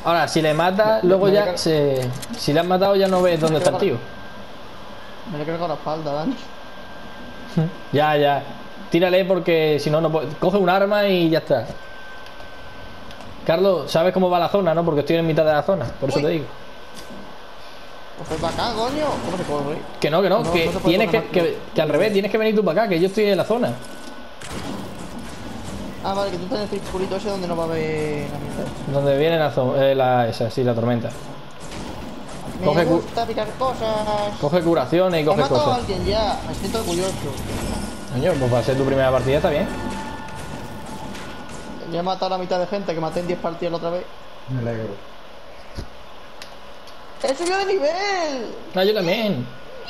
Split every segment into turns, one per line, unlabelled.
Ahora, si le mata, luego ya se... Si le han matado ya no ves dónde está el tío.
Me le he cargado la espalda, Dani.
Ya, ya. Tírale porque si no, no puede... Coge un arma y ya está. Carlos, ¿sabes cómo va la zona, no? Porque estoy en mitad de la zona, por eso te digo.
Pues para acá, coño. ¿Cómo se corre?
Que no,
No
que
se puede
tienes
correr
que al revés, tienes que venir tú para acá, que yo estoy en la zona.
Ah, vale, que tú estás en el circulito ese donde no va a haber la mitad.
Donde viene esa, sí, la tormenta.
Me
Coge
gusta picar cosas.
Coge curaciones y
He
coge
matado a
cosas.
alguien ya. Me siento orgulloso.
Coño, pues para ser tu primera partida está bien.
Ya he matado a la mitad de gente que maté en 10 partidas la otra vez.
Me alegro.
¡He subido de nivel!
No, yo también.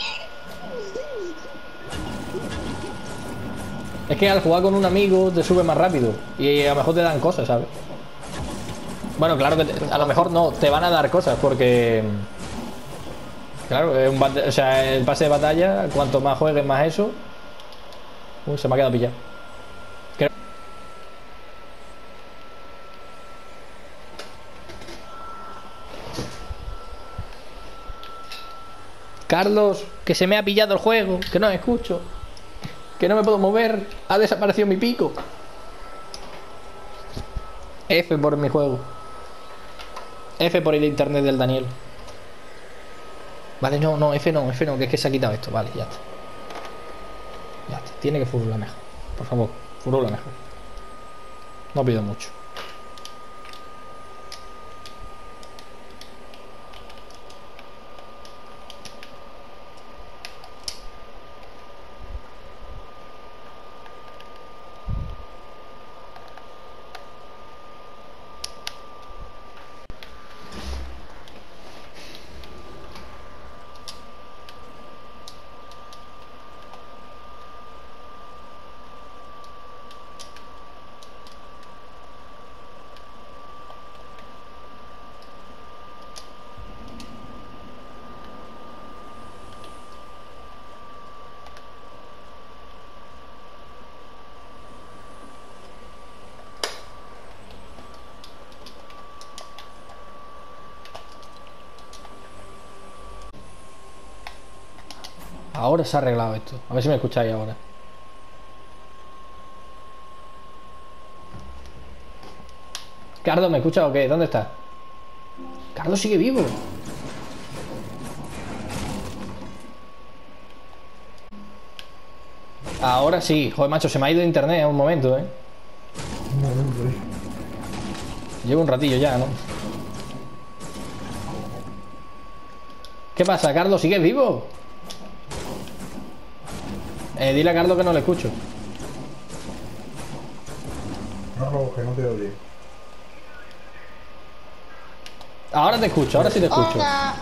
Es que al jugar con un amigo te sube más rápido. Y a lo mejor te dan cosas, ¿sabes? Bueno, claro que a lo mejor no, te van a dar cosas porque... Claro, es o sea, el pase de batalla, cuanto más juegues, más eso. Se me ha quedado pillado. Carlos, que se me ha pillado el juego, que no escucho, que no me puedo mover, ha desaparecido mi pico. F por mi juego. F por el internet del Daniel. Vale, no, F no, que es que se ha quitado esto. Vale, ya está. Ya está, tiene que furular mejor. Por favor, furula mejor. No pido mucho. Ahora se ha arreglado esto. A ver si me escucháis ahora. Carlos, ¿me escuchas o qué? ¿Dónde está? Carlos sigue vivo. Ahora sí. Joder, macho, se me ha ido de internet en un momento, ¿eh? Llevo un ratillo ya, ¿no? ¿Qué pasa, Carlos? ¿Sigues vivo? Dile a Carlos que no le escucho.
No, que no te oye.
Ahora te escucho, ahora sí te escucho.
¡Hola!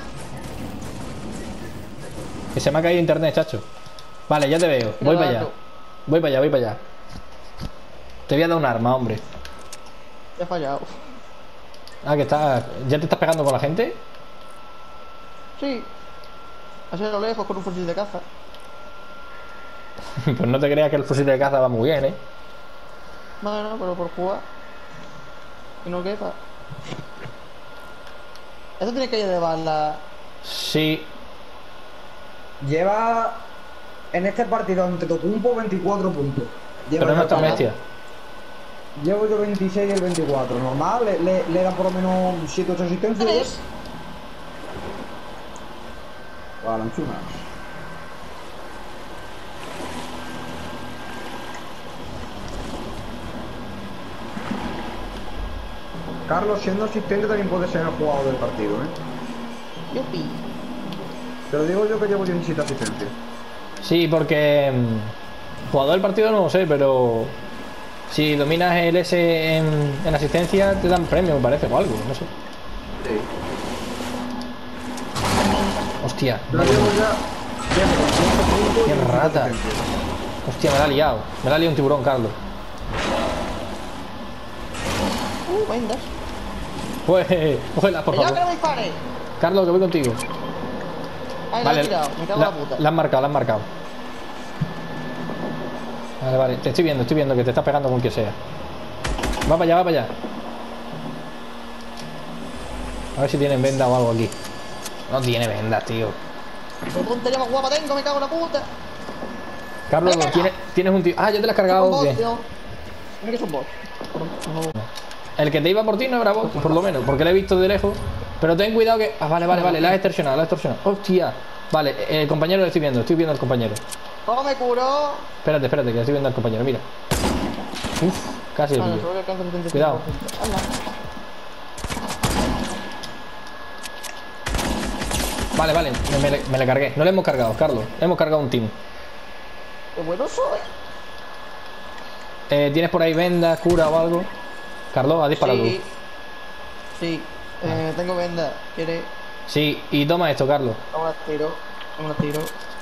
Que se me ha caído internet, chacho. Vale, ya te veo. Voy para allá. Voy para allá, voy para allá. Te voy a dar un arma, hombre.
Te he fallado.
Ah, que estás... ¿Ya te estás pegando con la gente?
Sí. Así a lo lejos con un fusil de caza.
Pues no te creas que el fusil de caza va muy bien, ¿eh?
Bueno, pero por jugar. Y no quepa. Esto tiene que llevar la...
Sí.
Lleva en este partido ante Tocumpo 24 puntos. Lleva
Pero no es tan bestia.
Llevo yo 26 y el 24. Normal, le da por lo menos 7-8 asistencias.
¿Tres?
Vale, encima. Carlos, siendo asistente, también puede ser el jugador del partido, ¿eh?
Yupi.
Te lo digo yo que llevo 17 asistencias.
Sí, porque... jugador del partido no lo sé, pero... Si dominas el S en asistencia, te dan premio, me parece, o algo, no sé.
Sí.
Hostia.
Yo llevo ya...
Qué rata. Hostia, me la ha liado. Me la ha liado un tiburón, Carlos.
Vendas.
Pues, cógela, por
¡Que yo
favor.
que no me dispare!
Carlos, que voy contigo.
Ahí
Vale,
la he tirado. Me cago en la puta.
la han marcado, la han marcado. Vale, vale. Te estoy viendo que te estás pegando con quien sea. Va para allá, va para allá. A ver si tienen venda o algo aquí. No tiene vendas, tío.
¿Qué tontería más guapa tengo? Me cago en la puta.
Carlos, tienes un tío. Ah, ya te lo has cargado. Bien.
Mira que son bots.
El que te iba por ti no era bot, por lo menos, porque lo he visto de lejos. Pero ten cuidado que. Ah, vale, la has extorsionado, Hostia. Vale, el compañero lo estoy viendo al compañero.
¿Cómo me curó?
Espérate, que estoy viendo al compañero, mira. Uf, casi el pillo. Cuidado. Vale, me le cargué. No le hemos cargado, Carlos. Le hemos cargado un team.
Qué bueno soy.
¿Tienes por ahí vendas, cura o algo? Carlos, ha disparado tú.
Sí, tengo venda. ¿Quieres?
Sí, y toma esto, Carlos.
Vamos a tiro.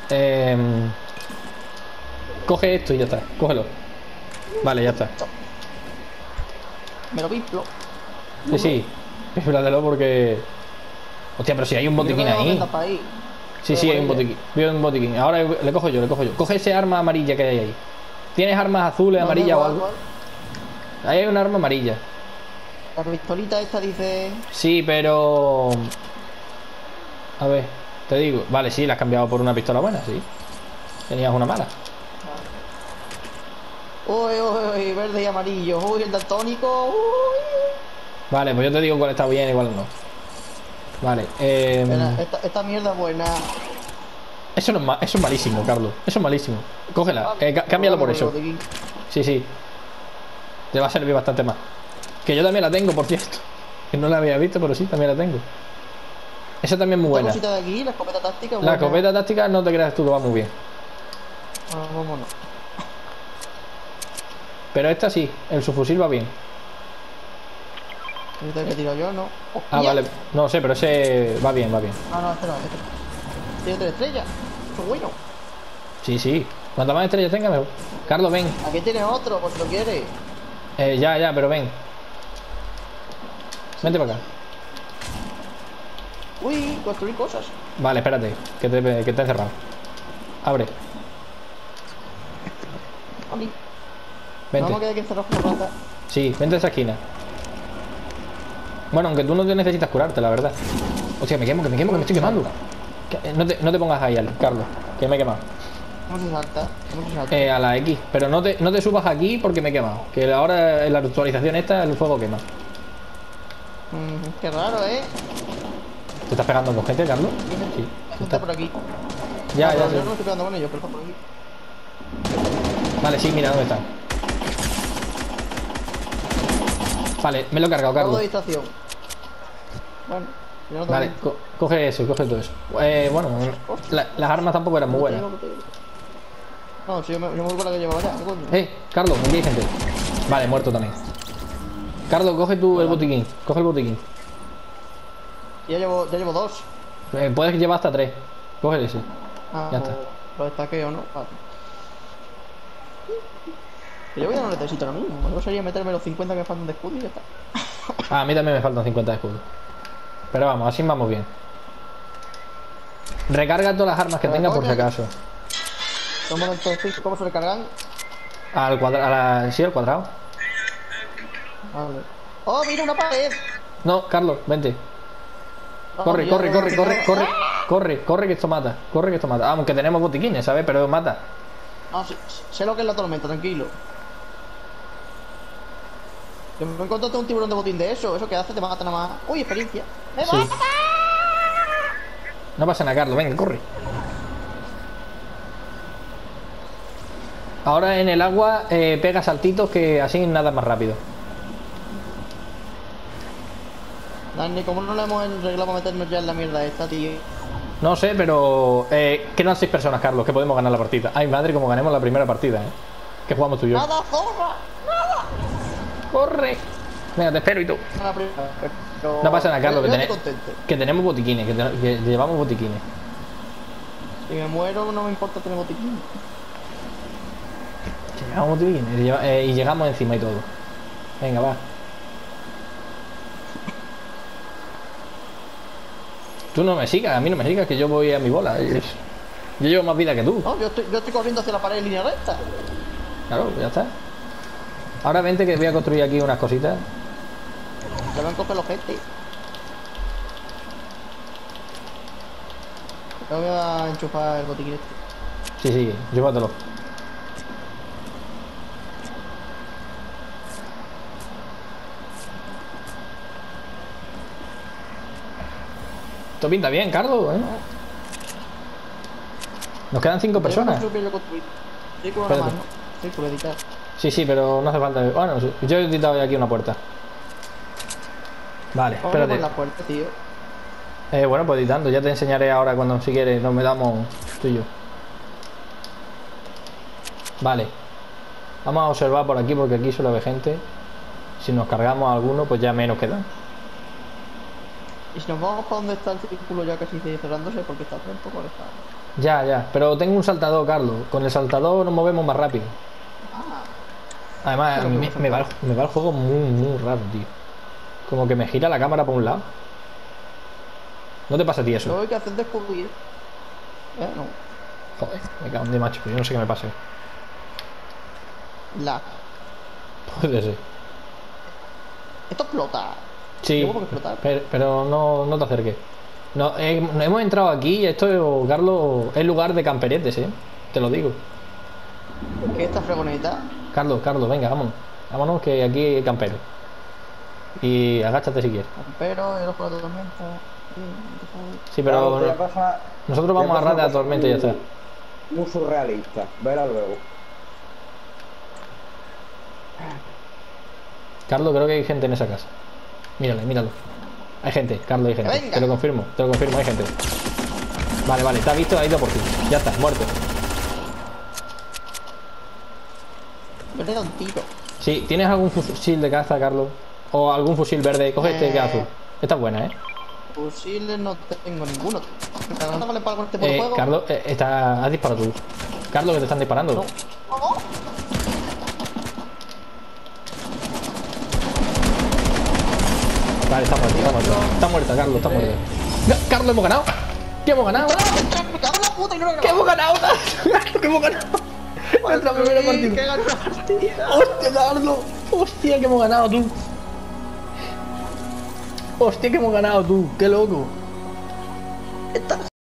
Coge esto y ya está, cógelo. Vale, ya está.
Me lo pimplo.
Sí, espératelo porque... Hostia, pero si hay un botiquín ahí. Sí, hay un botiquín. Veo un botiquín. Ahora le cojo yo. Coge ese arma amarilla que hay ahí. ¿Tienes armas azules, amarillas o algo? Ahí hay un arma amarilla.
La pistolita esta dice...
Sí, pero... A ver, te digo. Vale, sí, la has cambiado por una pistola buena, sí. Tenías una mala.
Uy, verde y amarillo. Uy, el daltónico. Uy.
Vale, pues yo te digo cuál está bien y cuál no. Vale,
esta mierda es buena.
Eso es malísimo, Carlos. Eso es malísimo. Cógela, cámbialo por eso. Sí. Te va a servir bastante más. Que yo también la tengo, por cierto. Que no la había visto, pero sí, también la tengo. Esa también es muy buena.
Cosita de aquí, la escopeta táctica.
La escopeta táctica no te creas tú que va muy bien.
Vámonos.
Pero esta sí, el subfusil va bien.
¿Este que tiro yo, no?
Ah, vale. No sé, pero ese va bien.
No, este no, este. Tiene 3 estrellas. Eso es bueno.
Sí. Cuanto más estrellas tenga, mejor. Carlos, ven.
Aquí tienes otro, por si lo quieres.
Ya, pero ven. Vente para acá.
Uy, construir cosas.
Vale, espérate, que te he cerrado. Abre.
Vente.
Vente.
Vamos a quedar aquí encerrados con la rata.
Sí, vente a esa esquina. Bueno, aunque tú no te necesitas curarte, la verdad. Hostia, que me estoy quemando. No te pongas ahí, Carlos, que me he quemado.
¿Cómo se salta?
A la X. Pero no te subas aquí porque me he quemado. Que ahora en la actualización esta el fuego quema.
Qué raro, ¿eh?
¿Te estás pegando con gente, Carlos? Sí.
Está por aquí.
Ya.
Yo no me estoy pegando con ellos, pero está por aquí.
Vale, sí, mira dónde están. Vale, me lo he cargado, Carlos.
De distracción. Bueno, yo no
vale, coge eso, coge todo eso. Bueno, las armas tampoco eran muy buenas.
No, si yo me voy con la que llevaba ya.
Carlos, aquí hay gente. Vale, muerto también. Carlos, coge tú el botiquín. Coge el botiquín.
Ya llevo 2.
Puedes llevar hasta 3. Coge ese. Ya está.
Lo destaqueo, ¿no? Vale. Yo ya no necesito ahora mismo. Mejor sería meterme los 50 que me faltan de escudo y ya está.
A mí también me faltan 50 de escudo. Pero vamos, así vamos bien. Recarga todas las armas que tengas por si acaso.
¿Cómo se recargan?
Al cuadrado. Sí, al cuadrado.
Vale. ¡Oh, mira una pared!
No, Carlos, vente. Corre, que esto mata. Aunque tenemos botiquines, ¿sabes? Pero mata.
No, sé lo que es la tormenta, tranquilo. Yo me encontraste un tiburón de botín de eso. Eso que hace te mata nada más. ¡Uy, experiencia! ¡Me va a matar!
No pasa nada, Carlos, venga, corre. Ahora en el agua pega saltitos que así nada más rápido.
Dani, ¿cómo no le hemos arreglado para meternos ya en la mierda esta, tío?
No sé, pero quedan 6 personas, Carlos, que podemos ganar la partida. Ay, madre, como ganemos la primera partida, que jugamos tú y yo.
¡Nada, zorra! ¡Nada!
¡Corre! Venga, te espero y tú. No pasa nada, Carlos, que tenemos botiquines, que llevamos botiquines.
Si me muero no me importa tener botiquines.
Llevamos botiquines y llegamos encima y todo. Venga, va. Tú no me sigas, a mí no me sigas, que yo voy a mi bola. Yo llevo más vida que tú.
No, yo estoy corriendo hacia la pared en línea recta.
Claro, ya está. Ahora vente que voy a construir aquí unas cositas.
Ya van a coger los gente. Yo voy a enchufar el botiquín este.
Sí, sí, llévatelo. Esto pinta bien, Carlos, ¿eh? Nos quedan 5 personas.
Yo construí. Estoy con una
Espérate.
mano. Estoy por editar.
Sí, sí, pero no hace falta. Bueno, sí, yo he editado ya aquí una puerta. Vale,
Vamos por
espérate.
la puerta, tío.
Bueno, pues editando, ya te enseñaré ahora cuando, si quieres, nos metamos tú y yo. Vale. Vamos a observar por aquí porque aquí suele haber gente. Si nos cargamos a alguno, pues ya menos quedan.
Y si nos vamos para donde está el círculo ya casi cerrándose, porque está un poco alejado.
Ya, ya. Pero tengo un saltador, Carlos. Con el saltador nos movemos más rápido. Además, a mí me va el juego muy raro, tío. Como que me gira la cámara por un lado. ¿No te pasa a ti eso?
Luego hay que hacer descubrir. No.
Joder, me cago en de macho, pero yo no sé qué me pasa.
Lag.
Puede ser.
Esto explota.
Sí,
¿Cómo que explotar?
pero no te acerques. No, hemos entrado aquí y esto, Carlos, es lugar de camperetes, te lo digo.
¿Qué esta fregoneta?
Carlos, venga, vámonos. Vámonos que aquí hay camperos. Y agáchate si quieres.
Pero el ojo de la tormenta.
Sí,
Claro,
pero
te voy a pasar-
nosotros vamos a ras de la tormenta y ya está.
Muy surrealista. Verá luego.
Carlos, creo que hay gente en esa casa. Míralo. Hay gente, Carlos, hay gente.
Venga.
Te lo confirmo, hay gente. Vale, te ha visto, ha ido por ti. Ya está, muerto.
Yo le he dado un tiro.
Sí, ¿tienes algún fusil de caza, Carlos? O algún fusil verde. Coge este que es azul. Esta es buena,
Fusiles no tengo ninguno. ¿No vale para con este por juego?
Carlos, has disparado tú. Carlos, que te están disparando.
No.
Vale, está muerto. Está muerta, Carlos, está muerta. Carlos, hemos ganado. ¿Qué hemos ganado?
¡Me cago en la puta y no lo he
¿Qué hemos
grabado!
ganado? ¿Qué hemos ganado? Nuestra primera partida.
¡Que ganó una partida!
Hostia, Carlos. Hostia, que hemos ganado tú. Hostia, que hemos ganado tú. Qué loco.
Esta